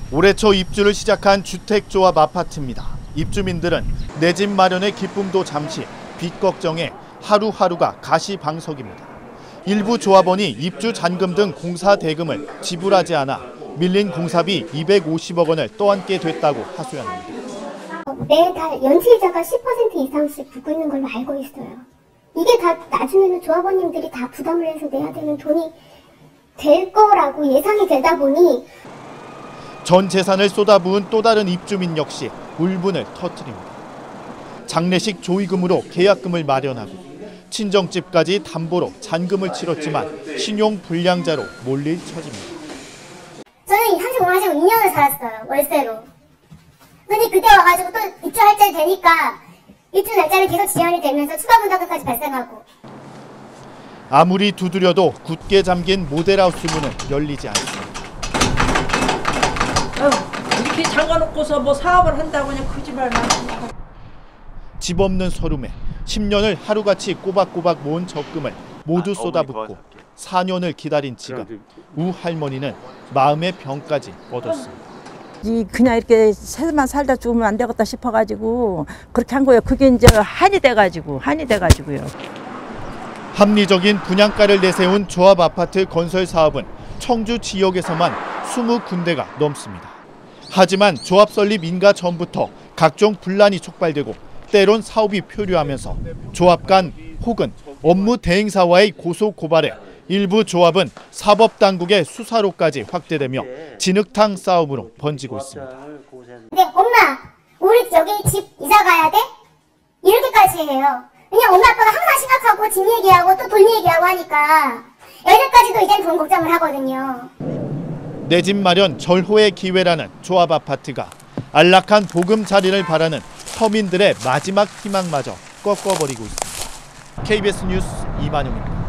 올해 초 입주를 시작한 주택조합 아파트입니다. 입주민들은 내 집 마련의 기쁨도 잠시, 빚 걱정에 하루하루가 가시방석입니다. 일부 조합원이 입주 잔금 등 공사 대금을 지불하지 않아 밀린 공사비 250억 원을 떠안게 됐다고 하소연합니다. 매달 연체이자가 10% 이상씩 붙고 있는 걸로 알고 있어요. 이게 다 나중에는 조합원님들이 다 부담을 해서 내야 되는 돈이 될 거라고 예상이 되다 보니 전 재산을 쏟아부은 또 다른 입주민 역시 울분을 터뜨립니다. 장례식 조의금으로 계약금을 마련하고 친정집까지 담보로 잔금을 치렀지만 신용 불량자로 몰릴 처지입니다. 저는 35만 2년을 살았어요. 월세로. 근데 그때 와가지고 또 입주할 때 되니까 입주 날짜를 계속 지연이 되면서 추가 분담금까지 발생하고. 아무리 두드려도 굳게 잠긴 모델하우스 문은 열리지 않습니다. 이렇게 잠가놓고서 뭐 사업을 한다고 그냥 거짓말만. 집 없는 서름에 10년을 하루같이 꼬박꼬박 모은 적금을 모두 쏟아붓고 4년을 기다린 지금 우 할머니는 마음의 병까지 얻었습니다. 그냥 이렇게 새만 살다 죽으면 안 되겠다 싶어가지고 그렇게 한 거예요. 그게 이제 한이 돼가지고요. 합리적인 분양가를 내세운 조합 아파트 건설 사업은 청주 지역에서만 20군데가 넘습니다. 하지만 조합 설립 인가 전부터 각종 분란이 촉발되고 때론 사업이 표류하면서 조합 간 혹은 업무 대행사와의 고소 고발에 일부 조합은 사법당국의 수사로까지 확대되며 진흙탕 싸움으로 번지고 있습니다. 근데 엄마, 우리 여기 집 이사 가야 돼? 이렇게까지 해요. 그냥 엄마 아빠가 항상 심각하고 집 얘기하고 또 돈 얘기하고 하니까 애들까지도 이젠 돈 걱정을 하거든요. 내 집 마련 절호의 기회라는 조합 아파트가 안락한 보금자리를 바라는 서민들의 마지막 희망마저 꺾어버리고 있습니다. KBS 뉴스 이만용입니다.